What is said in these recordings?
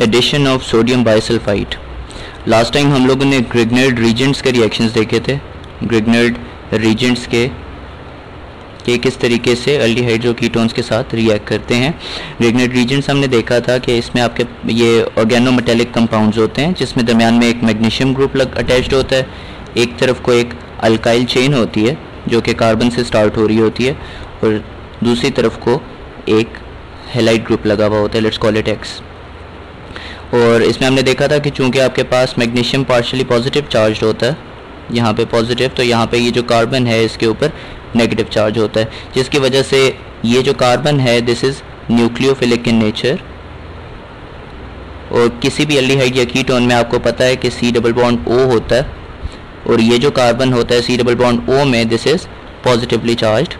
Addition of sodium bisulphite. Last time हम लोगों ने ग्रिग्नार्ड रीजेंट्स के रिएक्शंस देखे थे, ग्रिग्नार्ड रीजेंट्स के किस तरीके से अल्डिहाइड्रो कीटोन्स के साथ रिएक्ट करते हैं। ग्रिग्नार्ड रीजेंट्स हमने देखा था कि इसमें आपके ये ऑर्गेनोमेटेलिक कंपाउंड्स होते हैं जिसमें दरमियान में एक मैग्नीशियम ग्रुप अटैच्ड होता है, एक तरफ को एक अल्काइल चेन होती है जो कि कार्बन से स्टार्ट हो रही होती है और दूसरी तरफ को एक हैलाइड ग्रुप लगा हुआ होता है, लेट्स कॉल इट एक्स। और इसमें हमने देखा था कि चूंकि आपके पास मैग्नीशियम पार्शियली पॉजिटिव चार्ज होता है, यहाँ पे पॉजिटिव, तो यहाँ पे ये जो कार्बन है इसके ऊपर नेगेटिव चार्ज होता है, जिसकी वजह से ये जो कार्बन है this is nucleophilic in nature. और किसी भी एल्डिहाइड या कीटोन में आपको पता है कि C डबल बॉन्ड O होता है और ये जो कार्बन होता है C डबल बॉन्ड O में दिस इज़ पॉजिटिवली चार्ज्ड।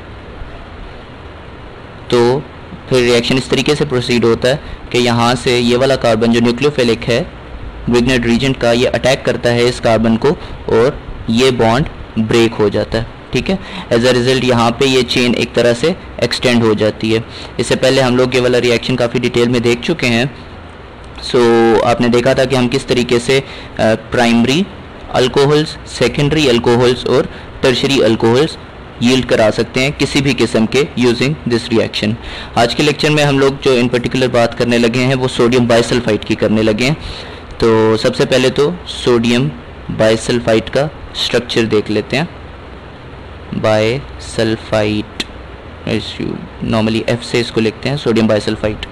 तो फिर रिएक्शन इस तरीके से प्रोसीड होता है कि यहाँ से ये वाला कार्बन जो न्यूक्लियोफिलिक है ग्रिग्नार्ड रीजेंट का, ये अटैक करता है इस कार्बन को और ये बॉन्ड ब्रेक हो जाता है, ठीक है। एज अ रिजल्ट यहाँ पे ये चेन एक तरह से एक्सटेंड हो जाती है। इससे पहले हम लोग ये वाला रिएक्शन काफ़ी डिटेल में देख चुके हैं। आपने देखा था कि हम किस तरीके से प्राइमरी अल्कोहल्स, सेकेंडरी अल्कोहल्स और टर्शरी अल्कोहल्स यील्ड करा सकते हैं किसी भी किस्म के यूजिंग दिस रिएक्शन। आज के लेक्चर में हम लोग जो इन पर्टिकुलर बात करने लगे हैं वो सोडियम बाइसल्फाइड की करने लगे हैं। तो सबसे पहले तो सोडियम बाइसल्फाइड का स्ट्रक्चर देख लेते हैं। बाइसल्फाइड, नॉर्मली F से इसको लिखते हैं, सोडियम बाइसल्फाइड।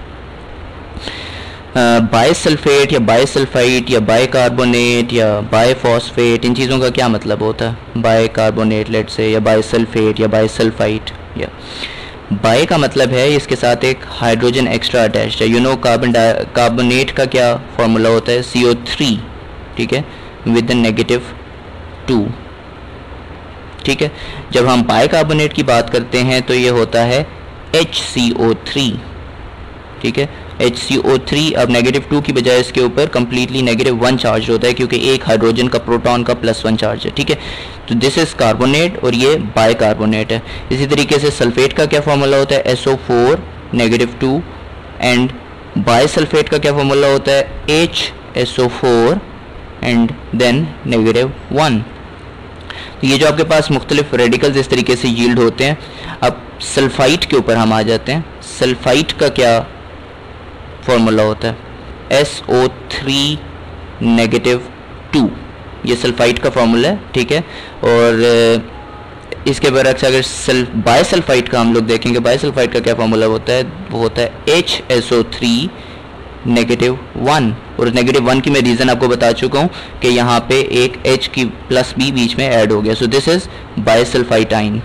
बाइसल्फेट या बाइसल्फाइड या बाइकार्बोनेट या बाइफॉस्फेट, इन चीज़ों का क्या मतलब होता है? बाइकार्बोनेट लेट से, या बाइसल्फेट या बाइसल्फाइड। या बाइ का मतलब है इसके साथ एक हाइड्रोजन एक्स्ट्रा अटैच्ड है। यू नो कार्बोनेट का क्या फॉर्मूला होता है? CO3, ठीक है, विद -2, ठीक है। जब हम बाइकार्बोनेट की बात करते हैं तो ये होता है HCO3, ठीक है। HCO3 अब -2 की बजाय इसके ऊपर कम्प्लीटली -1 चार्ज होता है क्योंकि एक हाइड्रोजन का प्रोटॉन का +1 चार्ज है, ठीक है। तो दिस इज कार्बोनेट और ये बाइकार्बोनेट है। इसी तरीके से सल्फेट का क्या फॉर्मूला होता है? SO4 -2 एंड बाइसल्फेट का क्या फॉर्मूला होता है? HSO4 and then -1। तो ये जो आपके पास मुख्तलिफ रेडिकल्स इस तरीके से यील्ड होते हैं। अब सल्फाइड के ऊपर हम आ जाते हैं। सल्फाइड का क्या फॉर्मूला होता है? SO3 -2, ये सल्फाइड का फॉर्मूला है, ठीक है। और इसके बरक्स अगर बाइसल्फाइड का हम लोग देखेंगे, बाइसल्फाइड का क्या फॉर्मूला होता है? वो होता है HSO3 -1। और -1 की मैं रीज़न आपको बता चुका हूँ कि यहाँ पे एक H की +B बीच में ऐड हो गया। सो दिस इज बाइसल्फाइड आइन।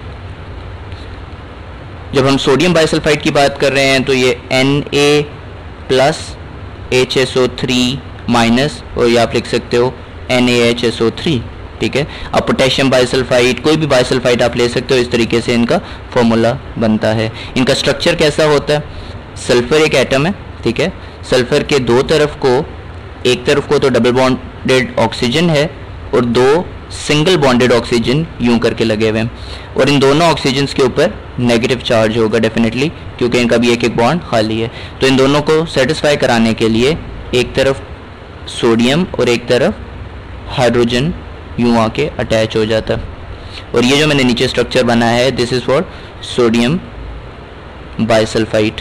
जब हम सोडियम बाइसल्फाइड की बात कर रहे हैं तो ये Na प्लस HSO3 माइनस, और ये आप लिख सकते हो NaHSO3, ठीक है। अब पोटेशियम बाइसल्फाइड, कोई भी बाइसल्फाइड आप ले सकते हो, इस तरीके से इनका फॉर्मूला बनता है। इनका स्ट्रक्चर कैसा होता है? सल्फर एक एटम है, ठीक है। सल्फर के दो तरफ को, एक तरफ को तो डबल बॉन्डेड ऑक्सीजन है और दो सिंगल बॉन्डेड ऑक्सीजन यूं करके लगे हुए हैं, और इन दोनों ऑक्सीजन्स के ऊपर नेगेटिव चार्ज होगा डेफिनेटली क्योंकि इनका भी एक एक बॉन्ड खाली है। तो इन दोनों को सेटिस्फाई कराने के लिए एक तरफ सोडियम और एक तरफ हाइड्रोजन यूं आके अटैच हो जाता है। और ये जो मैंने नीचे स्ट्रक्चर बनाया है this is for sodium bisulphite.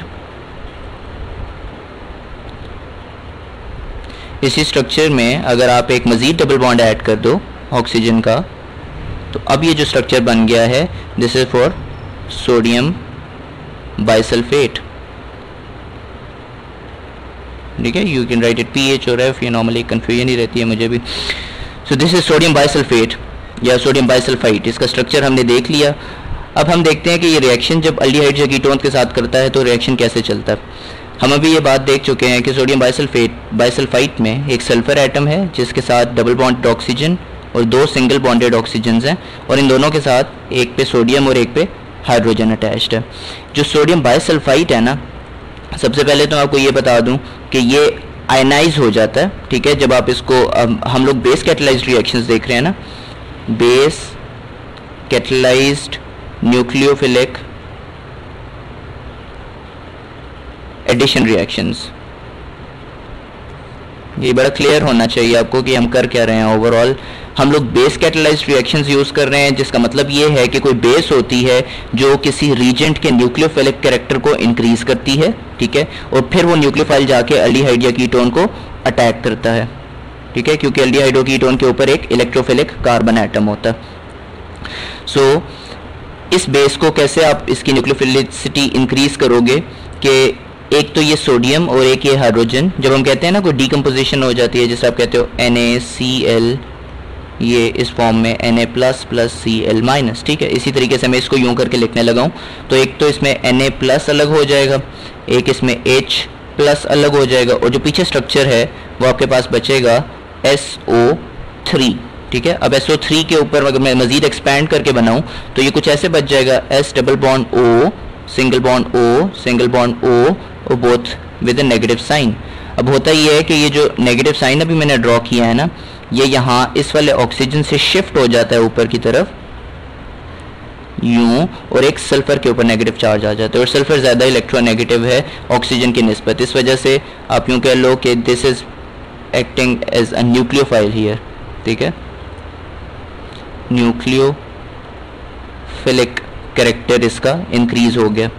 इसी स्ट्रक्चर में अगर आप एक मज़ीद डबल बॉन्ड ऐड कर दो ऑक्सीजन का, तो अब ये जो स्ट्रक्चर बन गया है this is for sodium bisulphate, ठीक है। You can write it PH और F, ये नॉर्मली कन्फ्यूजन ही रहती है मुझे भी। So this is sodium bisulphate या सोडियम बाइसल्फाइड। इसका स्ट्रक्चर हमने देख लिया। अब हम देखते हैं कि ये रिएक्शन जब अल्डिहाइड या कीटोन के साथ करता है तो रिएक्शन कैसे चलता है। हम अभी ये बात देख चुके हैं कि सोडियम बाइसल्फाइड में एक सल्फर एटम है जिसके साथ डबल बॉन्डेड ऑक्सीजन और दो सिंगल बॉन्डेड ऑक्सीजन्स हैं, और इन दोनों के साथ एक पे सोडियम और एक पे हाइड्रोजन अटैच्ड है। जो सोडियम बाइसल्फाइड है ना, सबसे पहले तो आपको ये बता दूं कि ये आयनाइज हो जाता है, ठीक है। जब आप इसको, हम लोग बेस कैटलाइज्ड रिएक्शंस देख रहे हैं ना, base catalysed nucleophilic addition reactions, ये बड़ा क्लियर होना चाहिए आपको कि हम कर क्या रहे हैं। ओवरऑल हम लोग बेस कैटेलाइज्ड रिएक्शंस यूज़ कर रहे हैं, जिसका मतलब ये है कि कोई बेस होती है जो किसी रीजेंट के न्यूक्लियोफिलिक कैरेक्टर को इंक्रीज करती है, ठीक है, और फिर वो न्यूक्लियोफाइल जाके एल्डिहाइड या कीटोन को अटैक करता है, ठीक है, क्योंकि एल्डिहाइड और कीटोन के ऊपर एक इलेक्ट्रोफिलिक कार्बन एटम होता है। सो इस बेस को कैसे आप इसकी न्यूक्लियोफिलिसिटी इंक्रीज करोगे कि एक तो ये सोडियम और एक ये हाइड्रोजन, जब हम कहते हैं ना कोई डीकम्पोजिशन हो जाती है, जैसे आप कहते हो NaCl, ये इस फॉर्म में Na++Cl-, ठीक है। इसी तरीके से मैं इसको यूं करके लिखने लगा हूँ, तो एक तो इसमें Na+ अलग हो जाएगा, एक इसमें H+ अलग हो जाएगा, और जो पीछे स्ट्रक्चर है वो आपके पास बचेगा SO3, ठीक है। अब SO3 के ऊपर अगर मैं मज़ीद एक्सपैंड करके बनाऊँ तो ये कुछ ऐसे बच जाएगा, S+O, single bond O, single bond O, और both with a negative sign. अब होता ये है कि ये जो नेगेटिव साइन अभी मैंने ड्रॉ किया है ना, ये यहाँ इस वाले ऑक्सीजन से शिफ्ट हो जाता है ऊपर की तरफ यूं, और एक सल्फर के ऊपर नेगेटिव चार्ज आ जाता है, और सल्फर ज़्यादा इलेक्ट्रोनेगेटिव है ऑक्सीजन की निस्बत। इस वजह से आप यूं कह लो कि this is acting as a nucleophile here, ठीक है। न्यूक्लियोफिलिक कैरेक्टर इसका इंक्रीज हो गया।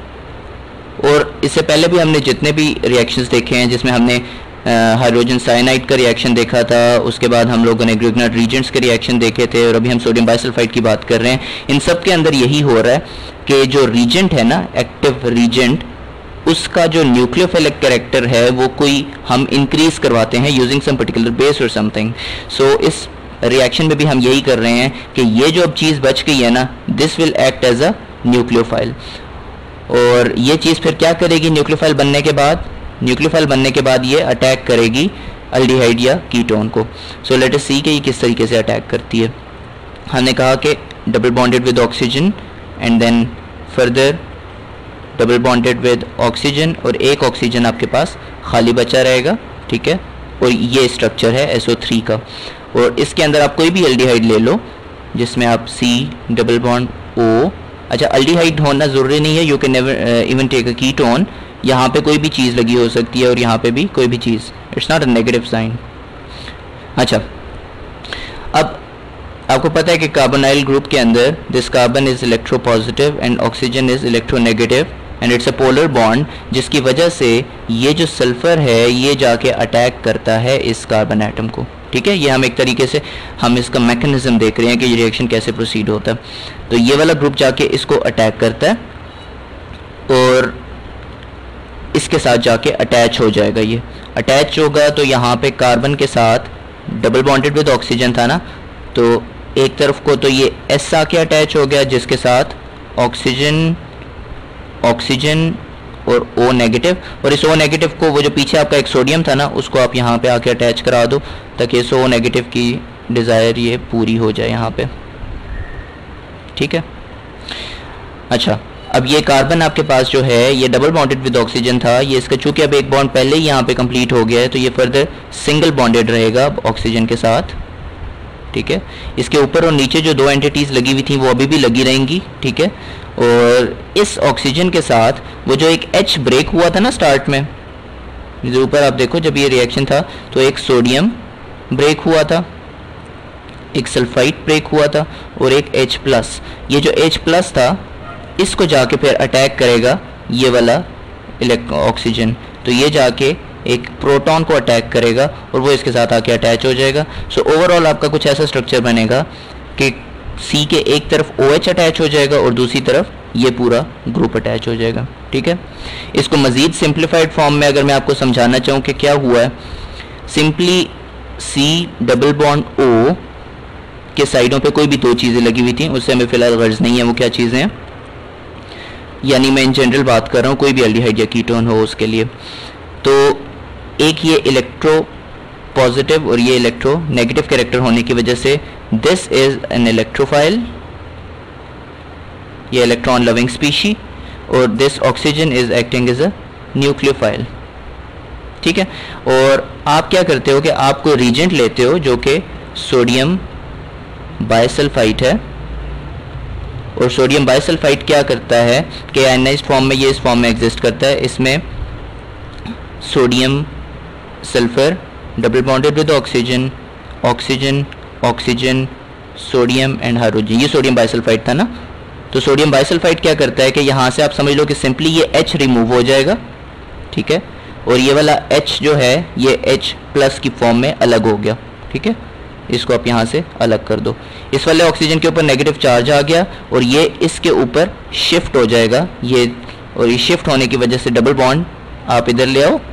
और इससे पहले भी हमने जितने भी रिएक्शंस देखे हैं, जिसमें हमने हाइड्रोजन साइनाइड का रिएक्शन देखा था, उसके बाद हम लोगों ने ग्रिग्नार्ड रीजेंट्स के रिएक्शन देखे थे, और अभी हम सोडियम बाइसल्फाइड की बात कर रहे हैं। इन सब के अंदर यही हो रहा है कि जो रीजेंट है ना, एक्टिव रीजेंट, उसका जो न्यूक्लियोफिलिक कैरेक्टर है वो कोई हम इंक्रीज करवाते हैं यूजिंग सम पर्टिकुलर बेस और समथिंग। सो इस रिएक्शन में भी हम यही कर रहे हैं कि ये जो अब चीज़ बच गई है ना, this will act as a nucleophile, और ये चीज़ फिर क्या करेगी न्यूक्लियोफाइल बनने के बाद? न्यूक्लियोफाइल बनने के बाद ये अटैक करेगी एल्डिहाइड या कीटोन को। सो लेट अस सी कि ये किस तरीके से अटैक करती है। हमने कहा कि double bonded with oxygen and then further double bonded with oxygen, और एक ऑक्सीजन आपके पास खाली बचा रहेगा, ठीक है। और ये स्ट्रक्चर है SO3 का, और इसके अंदर आप कोई भी एल्डिहाइड ले लो जिसमें आप C+O, अच्छा एल्डिहाइड होना ज़रूरी नहीं है, you can never even take a ketone, यहाँ पे कोई भी चीज़ लगी हो सकती है और यहाँ पे भी कोई भी चीज़, it's not a negative sign. अच्छा, अब आपको पता है कि कार्बोनाइल ग्रुप के अंदर this carbon is electropositive and oxygen is electronegative and it's a polar bond, जिसकी वजह से ये जो सल्फ़र है ये जाके अटैक करता है इस कार्बन एटम को, ठीक है। ये हम एक तरीके से हम इसका मैकेनिज्म देख रहे हैं कि ये रिएक्शन कैसे प्रोसीड होता है। तो ये वाला ग्रुप जाके इसको अटैक करता है और इसके साथ जाके अटैच हो जाएगा। ये अटैच होगा तो यहाँ पे कार्बन के साथ डबल बॉन्डेड विद ऑक्सीजन था ना, तो एक तरफ को तो ये S आके अटैच हो गया, जिसके साथ ऑक्सीजन ऑक्सीजन और O नेगेटिव, और इस O नेगेटिव को वो जो पीछे आपका एक सोडियम था ना, उसको आप यहाँ पे आके अटैच करा दो ताकि इस O नेगेटिव की डिज़ायर ये पूरी हो जाए यहाँ पे, ठीक है। अच्छा, अब ये कार्बन आपके पास जो है ये डबल बॉन्डेड विद ऑक्सीजन था, ये इसका चूंकि अब एक बॉन्ड पहले ही यहाँ पे कंप्लीट हो गया है, तो ये फर्दर सिंगल बॉन्डेड रहेगा ऑक्सीजन के साथ, ठीक है। इसके ऊपर और नीचे जो दो एंटिटीज़ लगी हुई थी वो अभी भी लगी रहेंगी, ठीक है। और इस ऑक्सीजन के साथ वो जो एक H ब्रेक हुआ था ना स्टार्ट में, इधर ऊपर आप देखो जब ये रिएक्शन था तो एक सोडियम ब्रेक हुआ था, एक सल्फाइड ब्रेक हुआ था, और एक H+। ये जो H+ था इसको जाके फिर अटैक करेगा ये वाला ऑक्सीजन, तो ये जाके एक प्रोटॉन को अटैक करेगा और वो इसके साथ आके अटैच हो जाएगा। सो ओवरऑल आपका कुछ ऐसा स्ट्रक्चर बनेगा कि C के एक तरफ OH अटैच हो जाएगा और दूसरी तरफ ये पूरा ग्रुप अटैच हो जाएगा, ठीक है। इसको मज़ीद सिंप्लीफाइड फॉर्म में अगर मैं आपको समझाना चाहूँ कि क्या हुआ है, सिंपली C+O के साइडों पे कोई भी दो चीज़ें लगी हुई थी, उससे हमें फ़िलहाल गर्ज नहीं है वो क्या चीज़ें हैं, यानी मैं इन जनरल बात कर रहा हूँ कोई भी एल्डिहाइड या कीटोन हो उसके लिए। तो एक ये इलेक्ट्रो पॉजिटिव और ये इलेक्ट्रो नेगेटिव कैरेक्टर होने की वजह से दिस इज एन इलेक्ट्रोफाइल, ये इलेक्ट्रॉन लविंग स्पीशी, और this oxygen is acting as a nucleophile, ठीक है। और आप क्या करते हो कि आप कोई रीजेंट लेते हो जो कि सोडियम बाइसल्फाइड है, और सोडियम बाइसल्फाइड क्या करता है कि आयनाइज्ड फॉर्म में ये इस फॉर्म में एग्जिस्ट करता है, इसमें sodium sulphur double bonded with oxygen, oxygen oxygen, sodium and hydrogen, ये सोडियम बाइसल्फाइड था ना। तो सोडियम बाइसल्फाइड क्या करता है कि यहाँ से आप समझ लो कि सिंपली ये H रिमूव हो जाएगा, ठीक है, और ये वाला H जो है ये H प्लस की फॉर्म में अलग हो गया, ठीक है, इसको आप यहाँ से अलग कर दो। इस वाले ऑक्सीजन के ऊपर नेगेटिव चार्ज आ गया और ये इसके ऊपर शिफ्ट हो जाएगा ये, और ये शिफ्ट होने की वजह से डबल बॉन्ड आप इधर ले आओ,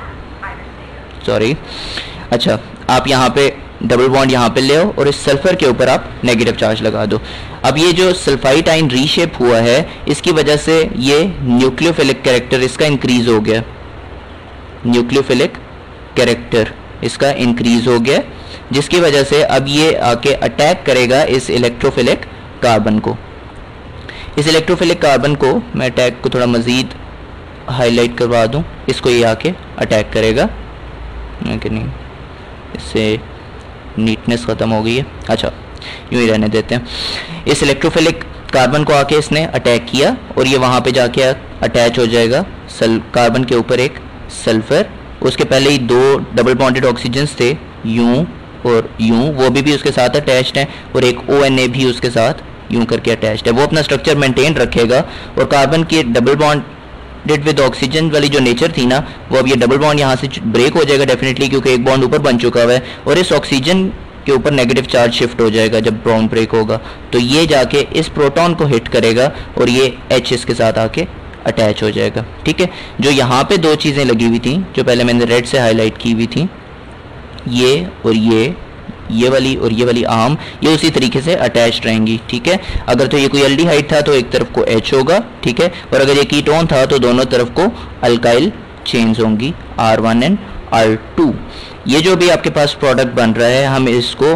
सॉरी, अच्छा आप यहाँ पे डबल बॉन्ड यहाँ पे ले आओ और इस सल्फर के ऊपर आप नेगेटिव चार्ज लगा दो। अब ये जो सल्फाइड आयन रीशेप हुआ है इसकी वजह से ये न्यूक्लियोफिलिक कैरेक्टर इसका इंक्रीज हो गया, न्यूक्लियोफिलिक कैरेक्टर इसका इंक्रीज हो गया, जिसकी वजह से अब ये आके अटैक करेगा इस इलेक्ट्रोफिलिक कार्बन को। इस इलेक्ट्रोफिलिक कार्बन को मैं अटैक को थोड़ा मज़ीद हाईलाइट करवा दूं, इसको ये आके अटैक करेगा, कि नहीं इससे नीटनेस ख़त्म हो गई है, अच्छा यूँ ही रहने देते हैं। इस इलेक्ट्रोफिलिक कार्बन को आके इसने अटैक किया और ये वहाँ पे जाके अटैच हो जाएगा कार्बन के ऊपर एक सल्फ़र। उसके पहले ही दो डबल बॉन्डेड ऑक्सीजन्स थे, यूँ और यूँ, वो भी उसके साथ अटैच्ड हैं, और एक ONA भी उसके साथ यूँ करके अटैच्ड है। वो अपना स्ट्रक्चर मेंटेन रखेगा और कार्बन के डबल बॉन्डेड विद ऑक्सीजन वाली जो नेचर थी ना, वो अब ये डबल बॉन्ड यहाँ से ब्रेक हो जाएगा डेफिनेटली, क्योंकि एक बॉन्ड ऊपर बन चुका हुआ है और इस ऑक्सीजन के ऊपर नेगेटिव चार्ज शिफ्ट हो जाएगा जब बॉन्ड ब्रेक होगा, तो ये जाके इस प्रोटॉन को हिट करेगा और ये H इसके साथ आके अटैच हो जाएगा, ठीक है। जो यहाँ पे दो चीज़ें लगी हुई थी जो पहले मैंने रेड से हाईलाइट की हुई थी, ये और ये वाली और ये वाली आर्म, ये उसी तरीके से अटैच्ड रहेंगी, ठीक है। अगर तो ये कोई एल्डिहाइड था तो एक तरफ को H होगा, ठीक है, और अगर ये कीटोन था तो दोनों तरफ को अल्काइल चेन्स होंगी R1 एंड R2। ये जो भी आपके पास प्रोडक्ट बन रहा है हम इसको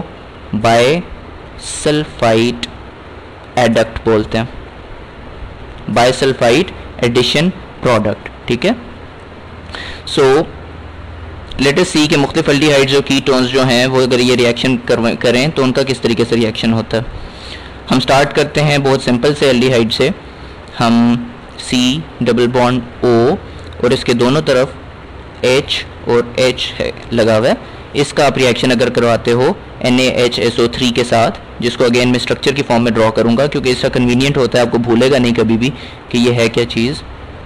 बायसल्फाइड एडक्ट बोलते हैं, बायसल्फाइड एडिशन प्रोडक्ट, ठीक है। सो लेट अस सी के मुख्तलिफ एल्डिहाइड जो कीटोन्स जो हैं वो अगर ये रिएक्शन करें तो उनका किस तरीके से रिएक्शन होता है। हम स्टार्ट करते हैं बहुत सिंपल से एल्डिहाइड से, हम C डबल बॉन्ड O और इसके दोनों तरफ H और H है लगा हुआ है, इसका आप रिएक्शन अगर करवाते हो NaHSO3 के साथ, जिसको अगेन मैं स्ट्रक्चर की फॉर्म में ड्रॉ करूंगा क्योंकि इसका कन्वीनियंट होता है, आपको भूलेगा नहीं कभी भी कि ये है क्या चीज़।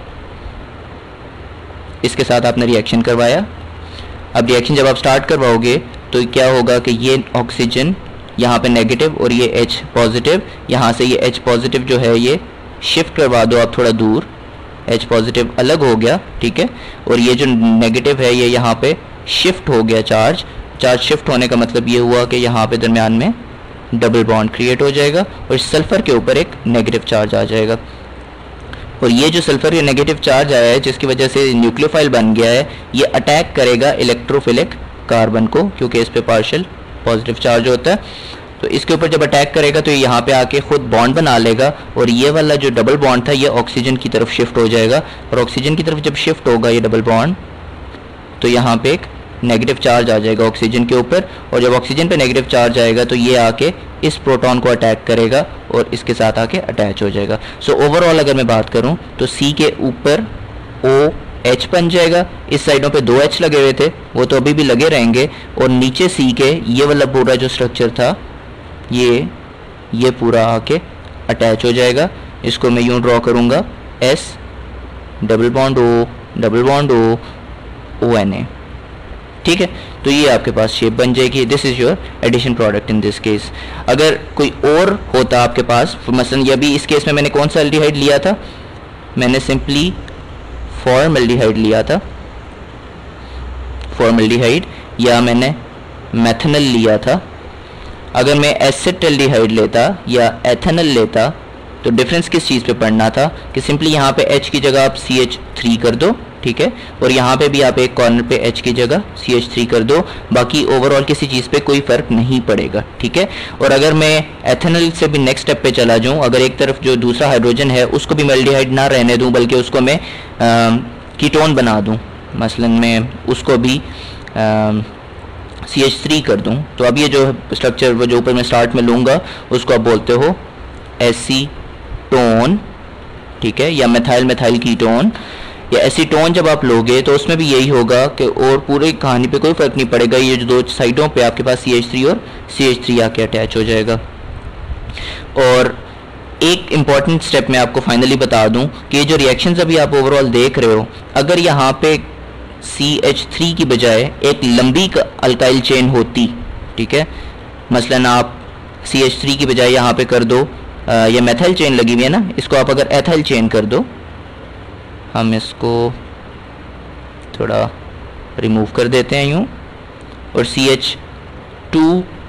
इसके साथ आपने रिएक्शन करवाया, अब रिएक्शन जब आप स्टार्ट करवाओगे तो क्या होगा कि ये ऑक्सीजन यहाँ पे नेगेटिव और ये H पॉजिटिव, यहाँ से ये H पॉजिटिव जो है ये शिफ्ट करवा दो आप थोड़ा दूर, H पॉजिटिव अलग हो गया, ठीक है, और ये जो नेगेटिव है ये यहाँ पे शिफ्ट हो गया, चार्ज शिफ्ट होने का मतलब ये हुआ कि यहाँ पे दरमियान में डबल बॉन्ड क्रिएट हो जाएगा और सल्फर के ऊपर एक नेगेटिव चार्ज आ जाएगा, और ये जो सल्फर का नेगेटिव चार्ज आया है जिसकी वजह से न्यूक्लियोफाइल बन गया है, ये अटैक करेगा इलेक्ट्रोफिलिक कार्बन को क्योंकि इस पे पार्शियल पॉजिटिव चार्ज होता है। तो इसके ऊपर जब अटैक करेगा तो ये यहाँ पे आके खुद बॉन्ड बना लेगा और ये वाला जो डबल बॉन्ड था ये ऑक्सीजन की तरफ शिफ्ट हो जाएगा, और ऑक्सीजन की तरफ जब शिफ्ट होगा ये डबल बॉन्ड तो यहाँ पे एक नेगेटिव चार्ज आ जाएगा ऑक्सीजन के ऊपर, और जब ऑक्सीजन पे नेगेटिव चार्ज आएगा तो ये आके इस प्रोटॉन को अटैक करेगा और इसके साथ आके अटैच हो जाएगा। सो ओवरऑल अगर मैं बात करूं तो C के ऊपर OH बन जाएगा, इस साइडों पे 2 H लगे हुए थे वो तो अभी भी लगे रहेंगे, और नीचे C के ये वाला पूरा जो स्ट्रक्चर था ये पूरा आके अटैच हो जाएगा। इसको मैं यूँ ड्रॉ करूँगा S double bond O ONA, ठीक है। तो ये आपके पास शेप बन जाएगी, this is your addition product in this case. अगर कोई और होता आपके पास, मसलन ये भी इस केस में मैंने कौन सा एल्डिहाइड लिया था, मैंने सिंपली फॉर्मल्डिहाइड लिया था, फॉर्मल्डिहाइड, या मैंने मेथनल लिया था। अगर मैं एसिटाल्डिहाइड लेता या एथेनल लेता तो डिफरेंस किस चीज़ पे पढ़ना था कि सिंपली यहाँ पे H की जगह आप CH3 कर दो, ठीक है, और यहाँ पे भी आप एक कॉर्नर पे H की जगह CH3 कर दो, बाकी ओवरऑल किसी चीज़ पे कोई फ़र्क नहीं पड़ेगा, ठीक है। और अगर मैं एथेनल से भी नेक्स्ट स्टेप पे चला जाऊँ, अगर एक तरफ जो दूसरा हाइड्रोजन है उसको भी मैं एल्डिहाइड ना रहने दूँ बल्कि उसको मैं कीटोन बना दूँ, मसलन मैं उसको भी CH3 कर दूं, तो अब ये जो स्ट्रक्चर वो जो ऊपर मैं स्टार्ट में लूँगा उसको आप बोलते हो एसीटोन, ठीक है, या मेथाइल कीटोन। या एसीटोन जब आप लोगे तो उसमें भी यही होगा कि और पूरी कहानी पे कोई फ़र्क नहीं पड़ेगा, ये जो दो साइडों पे आपके पास CH3 और CH3 आके अटैच हो जाएगा। और एक इम्पॉर्टेंट स्टेप मैं आपको फाइनली बता दूं कि ये जो रिएक्शंस अभी आप ओवरऑल देख रहे हो, अगर यहाँ पे CH3 की बजाय एक लंबी अल्काइल चेन होती, ठीक है, मसलन आप CH3 की बजाय यहाँ पे कर दो, ये मेथाइल चेन लगी हुई है ना, इसको आप अगर एथाइल चेन कर दो, हम इसको थोड़ा रिमूव कर देते हैं यूँ, और CH2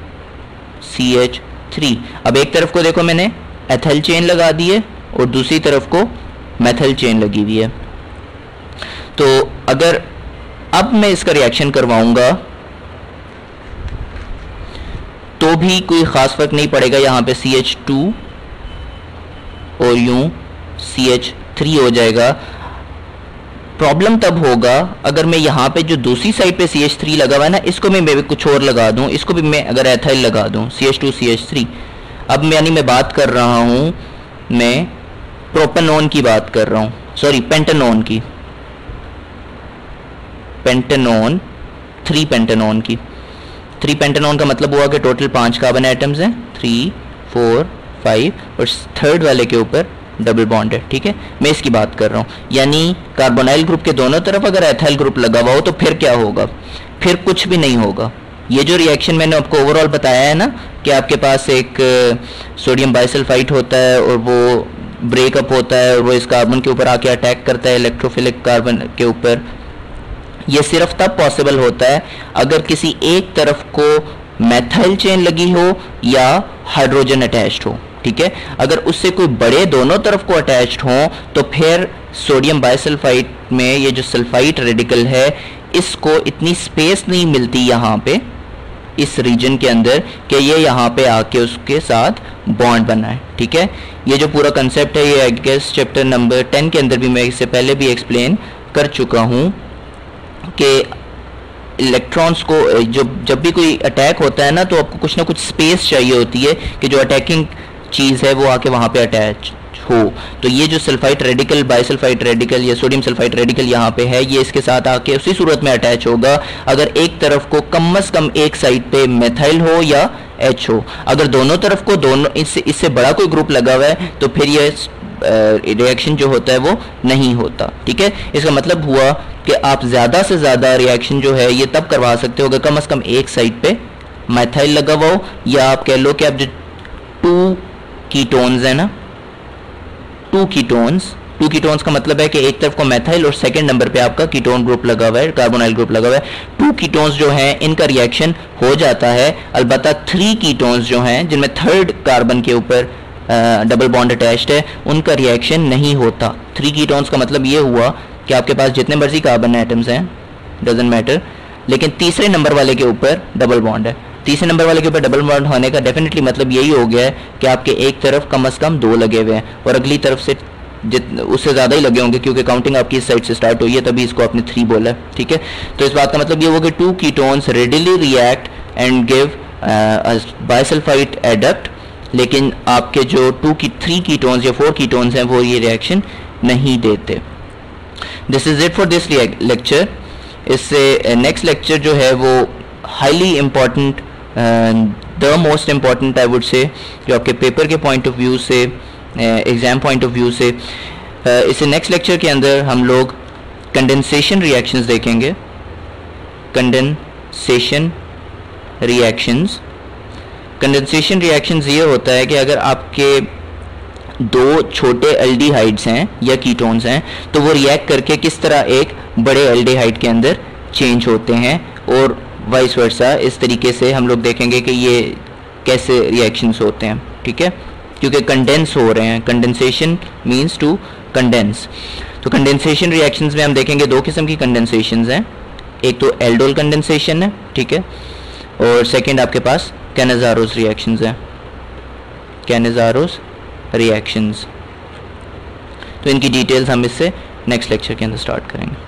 CH3, अब एक तरफ को देखो मैंने एथाइल चेन लगा दी है और दूसरी तरफ को मेथाइल चेन लगी हुई है। तो अगर अब मैं इसका रिएक्शन करवाऊंगा तो भी कोई ख़ास फर्क नहीं पड़ेगा, यहाँ पे CH2 और यूं CH3 हो जाएगा। प्रॉब्लम तब होगा अगर मैं यहाँ पे जो दूसरी साइड पे CH3 लगा हुआ है ना, इसको भी मैं कुछ और लगा दूँ, इसको भी मैं अगर एथाइल लगा दूँ CH2 CH3। अब यानी मैं बात कर रहा हूँ, मैं प्रोपेनॉन की बात कर रहा हूँ, सॉरी पेंटेनॉन की, पेंटेनॉन 3 पेंटेनॉन की। 3 पेंटेनॉन का मतलब हुआ कि टोटल 5 कार्बन एटम्स हैं, 3 4 5, और थर्ड वाले के ऊपर डबल बॉन्ड है, ठीक है। मैं इसकी बात कर रहा हूँ, यानी कार्बोनाइल ग्रुप के दोनों तरफ अगर एथाइल ग्रुप लगा हुआ हो तो फिर क्या होगा, फिर कुछ भी नहीं होगा। ये जो रिएक्शन मैंने आपको ओवरऑल बताया है ना कि आपके पास एक सोडियम बाइसल्फाइड होता है और वो ब्रेकअप होता है और वो इस कार्बन के ऊपर आके अटैक करता है इलेक्ट्रोफिलिक कार्बन के ऊपर, ये सिर्फ तब पॉसिबल होता है अगर किसी एक तरफ को मेथाइल चेन लगी हो या हाइड्रोजन अटैच्ड हो, ठीक है। अगर उससे कोई बड़े दोनों तरफ को अटैच्ड हो तो फिर सोडियम बाइसल्फाइड में ये जो सल्फाइड रेडिकल है, इसको इतनी स्पेस नहीं मिलती यहाँ पे इस रीजन के अंदर कि ये यहाँ पे आके उसके साथ बॉन्ड बनाए, ठीक है। ये जो पूरा कंसेप्ट है ये आई गेस चैप्टर नंबर 10 के अंदर भी मैं इससे पहले भी एक्सप्लेन कर चुका हूँ कि इलेक्ट्रॉन्स को जब भी कोई अटैक होता है ना तो आपको कुछ ना कुछ स्पेस चाहिए होती है कि जो अटैकिंग चीज़ है वो आके वहाँ पे अटैच हो। तो ये जो सल्फाइड रेडिकल, बाइसल्फाइड रेडिकल या सोडियम सल्फाइड रेडिकल यहाँ पे है, ये इसके साथ आके उसी सूरत में अटैच होगा अगर एक तरफ को कम से कम एक साइड पे मेथाइल हो या H हो। अगर दोनों तरफ को दोनों इससे बड़ा कोई ग्रुप लगा हुआ है तो फिर ये रिएक्शन जो होता है वो नहीं होता, ठीक है। इसका मतलब हुआ कि आप ज़्यादा से ज़्यादा रिएक्शन जो है ये तब करवा सकते हो अगर कम से कम एक साइड पे मेथाइल लगा हुआ हो, या आप कह लो कि आप जो 2 कीटोन्स है ना, 2 कीटोन्स का मतलब है कि एक तरफ को मेथाइल और सेकंड नंबर पे आपका कीटोन ग्रुप लगा हुआ है, कार्बोनाइल ग्रुप लगा हुआ है। 2 कीटोन्स जो हैं इनका रिएक्शन हो जाता है, अलबत्ता 3 कीटोन्स जो हैं जिनमें थर्ड कार्बन के ऊपर डबल बॉन्ड अटैच्ड है उनका रिएक्शन नहीं होता। 3 कीटोन्स का मतलब ये हुआ कि आपके पास जितने मर्जी कार्बन एटम्स हैं डजंट मैटर, लेकिन तीसरे नंबर वाले के ऊपर डबल बॉन्ड है। तीसरे नंबर वाले के ऊपर डबल बॉन्ड होने का डेफिनेटली मतलब यही हो गया है कि आपके एक तरफ कम से कम 2 लगे हुए हैं और अगली तरफ से उससे ज़्यादा ही लगे होंगे, क्योंकि काउंटिंग आपकी इस साइड से स्टार्ट हुई है, तभी इसको आपने 3 बोला है, ठीक है। तो इस बात का मतलब ये होगा कि 2 ketones readily react and give bisulphite adduct, लेकिन आपके जो 3 कीटोन्स या 4 कीटोन्स हैं वो ये रिएक्शन नहीं देते। This is it for this lecture. इससे नेक्स्ट लेक्चर जो है वो highly important, the most important I would say, जो आपके पेपर के पॉइंट ऑफ व्यू से, एग्ज़ाम पॉइंट ऑफ व्यू से, इसे नेक्स्ट लेक्चर के अंदर हम लोग कंडेंसेशन रिएक्शंस देखेंगे। कंडेंसेशन रिएक्शंस ये होता है कि अगर आपके 2 छोटे एल्डिहाइड्स हैं या कीटोन्स हैं तो वो रिएक्ट करके किस तरह एक बड़े एल्डिहाइड के अंदर चेंज होते हैं, और वाइस वर्सा। इस तरीके से हम लोग देखेंगे कि ये कैसे रिएक्शंस होते हैं, ठीक है, क्योंकि कंडेंस हो रहे हैं। Condensation means to condense. तो कंडेंसेशन रिएक्शंस में हम देखेंगे 2 किस्म की कंडेंसेशंस हैं, एक तो एल्डोल कंडेंसेशन है, ठीक है, और सेकंड आपके पास कैनेजारोस रिएक्शंस हैं, कैनेजारोस रिएक्शंस। तो इनकी डिटेल्स हम इससे नेक्स्ट लेक्चर के अंदर स्टार्ट करेंगे।